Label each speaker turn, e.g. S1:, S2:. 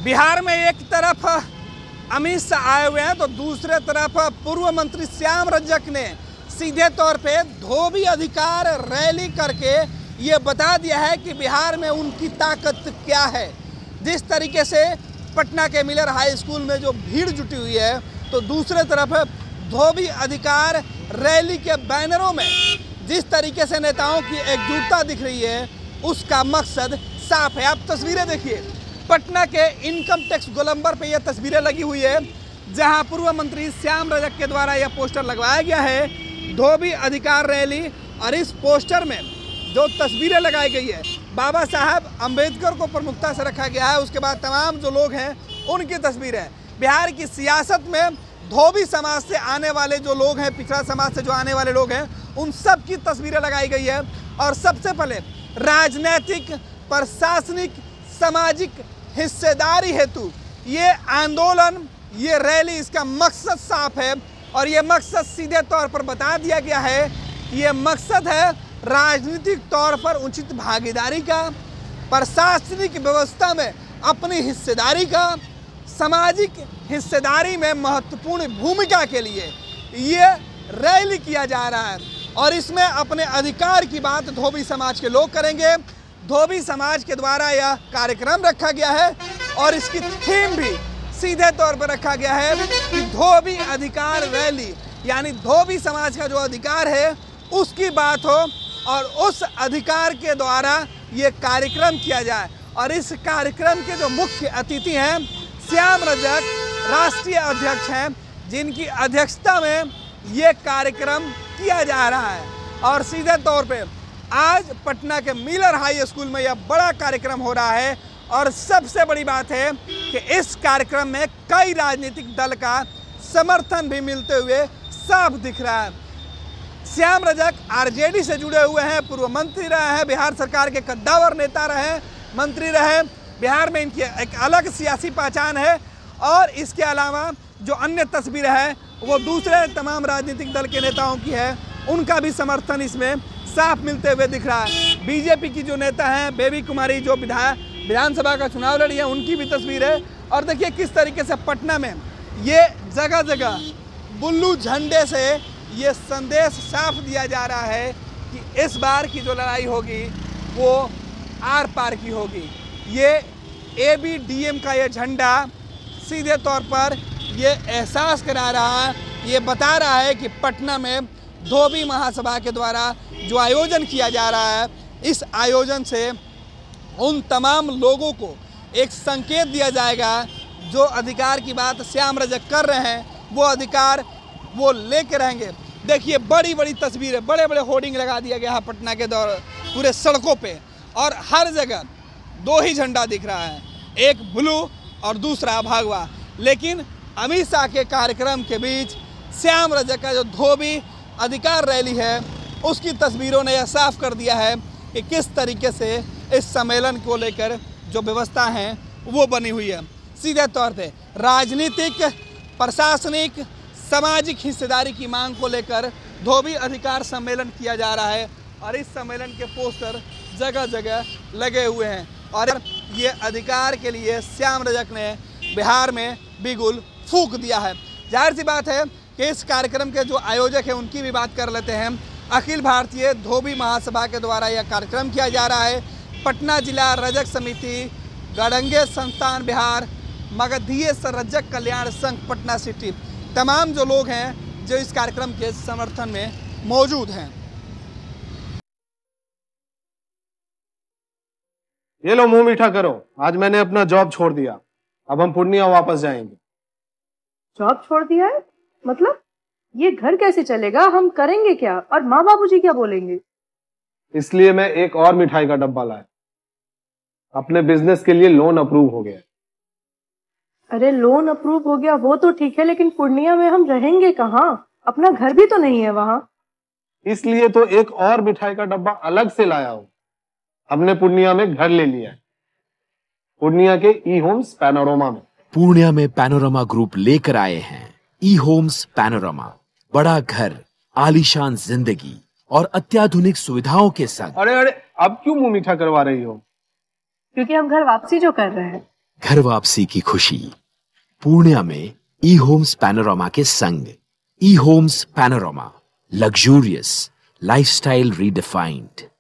S1: बिहार में एक तरफ अमित शाह आए हुए हैं तो दूसरे तरफ पूर्व मंत्री श्याम रजक ने सीधे तौर पे धोबी अधिकार रैली करके ये बता दिया है कि बिहार में उनकी ताकत क्या है। जिस तरीके से पटना के मिलर हाई स्कूल में जो भीड़ जुटी हुई है तो दूसरे तरफ धोबी अधिकार रैली के बैनरों में जिस तरीके से नेताओं की एकजुटता दिख रही है उसका मकसद साफ है। आप तस्वीरें देखिए, पटना के इनकम टैक्स गोलंबर पे ये तस्वीरें लगी हुई है जहां पूर्व मंत्री श्याम रजक के द्वारा यह पोस्टर लगवाया गया है, धोबी अधिकार रैली। और इस पोस्टर में जो तस्वीरें लगाई गई है बाबा साहब अंबेडकर को प्रमुखता से रखा गया है। उसके बाद तमाम जो लोग हैं उनकी तस्वीरें। बिहार की सियासत में धोबी समाज से आने वाले जो लोग हैं, पिछड़ा समाज से जो आने वाले लोग हैं, उन सब की तस्वीरें लगाई गई है। और सबसे पहले राजनीतिक, प्रशासनिक, सामाजिक हिस्सेदारी हेतु ये आंदोलन, ये रैली, इसका मकसद साफ है। और ये मकसद सीधे तौर पर बता दिया गया है कि ये मकसद है राजनीतिक तौर पर उचित भागीदारी का, प्रशासनिक व्यवस्था में अपनी हिस्सेदारी का, सामाजिक हिस्सेदारी में महत्वपूर्ण भूमिका के लिए ये रैली किया जा रहा है। और इसमें अपने अधिकार की बात धोबी समाज के लोग करेंगे। धोबी समाज के द्वारा यह कार्यक्रम रखा गया है और इसकी थीम भी सीधे तौर पर रखा गया है कि धोबी अधिकार रैली, यानी धोबी समाज का जो अधिकार है उसकी बात हो और उस अधिकार के द्वारा ये कार्यक्रम किया जाए। और इस कार्यक्रम के जो मुख्य अतिथि हैं श्याम रजक, राष्ट्रीय अध्यक्ष हैं, जिनकी अध्यक्षता में ये कार्यक्रम किया जा रहा है। और सीधे तौर पे आज पटना के मिलर हाई स्कूल में यह बड़ा कार्यक्रम हो रहा है। और सबसे बड़ी बात है कि इस कार्यक्रम में कई राजनीतिक दल का समर्थन भी मिलते हुए साफ दिख रहा है। श्याम रजक आरजेडी से जुड़े हुए हैं, पूर्व मंत्री रहे हैं, बिहार सरकार के कद्दावर नेता रहे, मंत्री रहे। बिहार में इनकी एक अलग सियासी पहचान है। और इसके अलावा जो अन्य तस्वीरें हैं वो दूसरे तमाम राजनीतिक दल के नेताओं की है, उनका भी समर्थन इसमें साफ मिलते हुए दिख रहा है। बीजेपी की जो नेता हैं बेबी कुमारी, जो विधानसभा का चुनाव लड़ी है, उनकी भी तस्वीर है। और देखिए किस तरीके से पटना में ये जगह जगह बुल्लू झंडे से ये संदेश साफ दिया जा रहा है कि इस बार की जो लड़ाई होगी वो आर पार की होगी। ये ABDM का ये झंडा सीधे तौर पर ये एहसास करा रहा है, ये बता रहा है कि पटना में धोबी महासभा के द्वारा जो आयोजन किया जा रहा है, इस आयोजन से उन तमाम लोगों को एक संकेत दिया जाएगा जो अधिकार की बात श्याम रजक कर रहे हैं, वो अधिकार वो लेके रहेंगे। देखिए बड़ी बड़ी तस्वीरें, बड़े बड़े होर्डिंग लगा दिया गया है पटना के दौर पूरे सड़कों पे। और हर जगह दो ही झंडा दिख रहा है, एक ब्लू और दूसरा भगवा। लेकिन अमित शाह के कार्यक्रम के बीच श्याम रजक का जो धोबी अधिकार रैली है उसकी तस्वीरों ने यह साफ कर दिया है कि किस तरीके से इस सम्मेलन को लेकर जो व्यवस्था है वो बनी हुई है। सीधे तौर पे राजनीतिक, प्रशासनिक, सामाजिक हिस्सेदारी की मांग को लेकर धोबी अधिकार सम्मेलन किया जा रहा है। और इस सम्मेलन के पोस्टर जगह जगह लगे हुए हैं। और ये अधिकार के लिए श्याम रजक ने बिहार में बिगुल फूंक दिया है। जाहिर सी बात है कि इस कार्यक्रम के जो आयोजक हैं उनकी भी बात कर लेते हैं। अखिल भारतीय धोबी महासभा के द्वारा यह कार्यक्रम किया जा रहा है। पटना जिला रजक समिति, गड़ंगे संस्थान बिहार, मगधीय रजक कल्याण संघ पटना सिटी, तमाम जो लोग हैं जो इस कार्यक्रम के समर्थन में मौजूद हैं।
S2: ये लो मुंह मीठा करो, आज मैंने अपना जॉब छोड़ दिया, अब हम पूर्णिया वापस जाएंगे।
S3: जॉब छोड़ दिया है? मतलब ये घर कैसे चलेगा? हम करेंगे क्या? और माँ बाबूजी क्या बोलेंगे?
S2: इसलिए मैं एक और मिठाई का डब्बा लाया। अपने बिजनेस के लिए लोन अप्रूव हो गया।
S3: अरे लोन अप्रूव हो गया वो तो ठीक है, लेकिन पूर्णिया में हम रहेंगे कहाँ? अपना घर भी तो नहीं है वहाँ।
S2: इसलिए तो एक और मिठाई का डब्बा अलग से लाया हूँ। हमने पूर्णिया में घर ले लिया है, पूर्णिया के ई होम्स पैनोरमा में।
S4: पूर्णिया में पैनोरमा ग्रुप लेकर आए हैं ई होम्स पैनोरमा, बड़ा घर, आलीशान जिंदगी और अत्याधुनिक सुविधाओं के संग।
S2: अरे अरे अब क्यों मुंह मीठा करवा रही हो?
S3: क्योंकि हम घर वापसी जो कर रहे हैं।
S4: घर वापसी की खुशी। पूर्णिया में ई होम्स पैनोरामा के संग। ई Homes Panorama, luxurious lifestyle redefined.